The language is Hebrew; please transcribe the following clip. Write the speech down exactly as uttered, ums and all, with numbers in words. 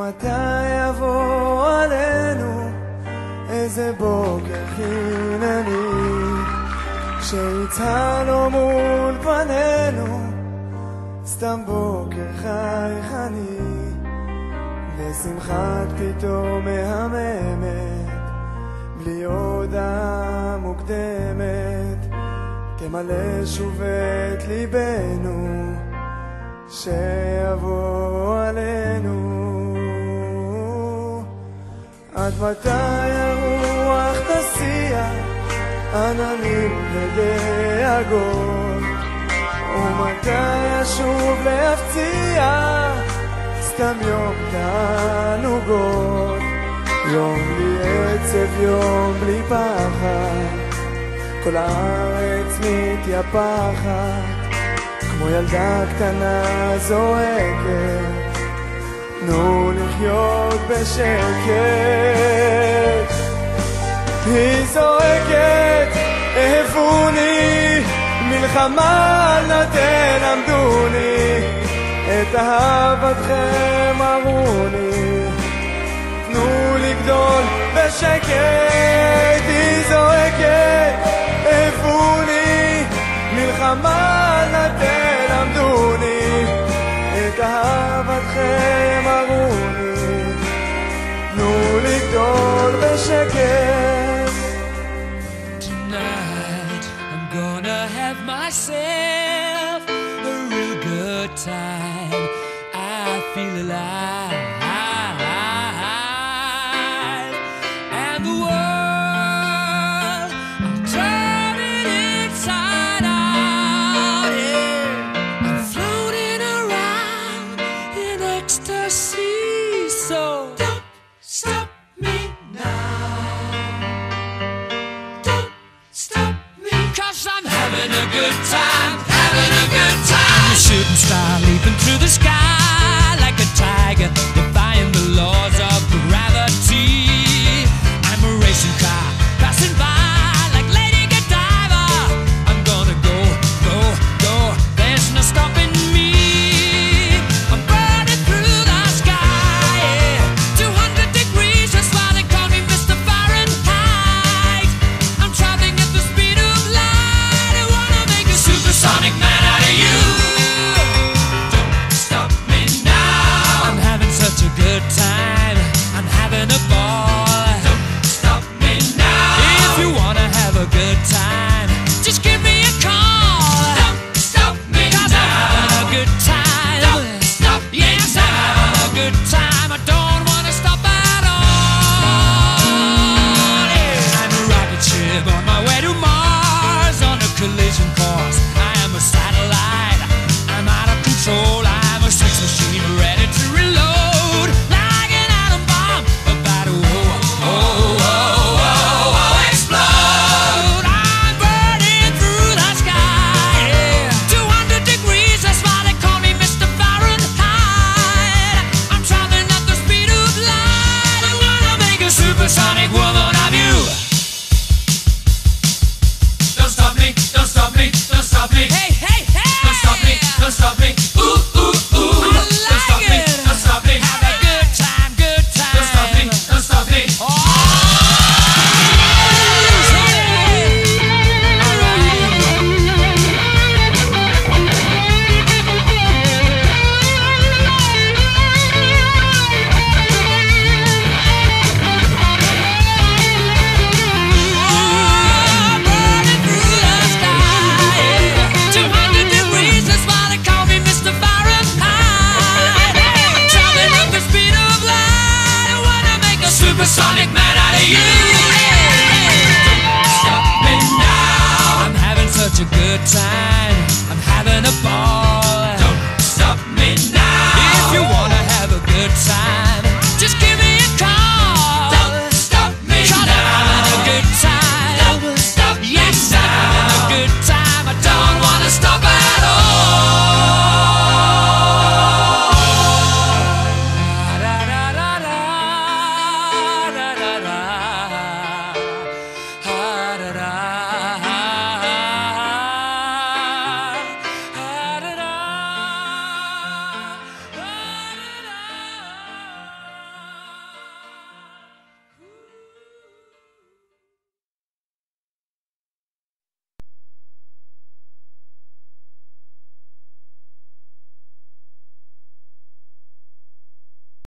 ומתי יבוא עלינו איזה בוקר חינני שיצא לו מול פנינו סתם בוקר חייכני ושמחת פתאום מהממת בלי הודעה מוקדמת תמלא שוב את ליבנו שיבוא עלינו. עד מתי הרוח תסיע עננים ודאגות ומתי אשוב להפציע סתם יום תענוגות יום בלי עצב יום בלי פחד כל הארץ מתייפחת כמו ילדה קטנה זועקת תנו לחיות בשקט היא זועקת אהבוני מלחמה אל תלמדוני את אהבתכם ארוני תנו לגדול בשקט היא זועקת אהבוני מלחמה אל תלמדוני את אהבתכם ארוני תנו לגדול בשקט. Tonight I'm gonna have myself a real good time. I feel alive and the world I'm turning inside out. Yeah. I'm floating around in ecstasy, so don't stop me now. Don't stop me, 'cause I'm having a good time, having a good time. I'm a shooting star leaping through the sky like a tiger.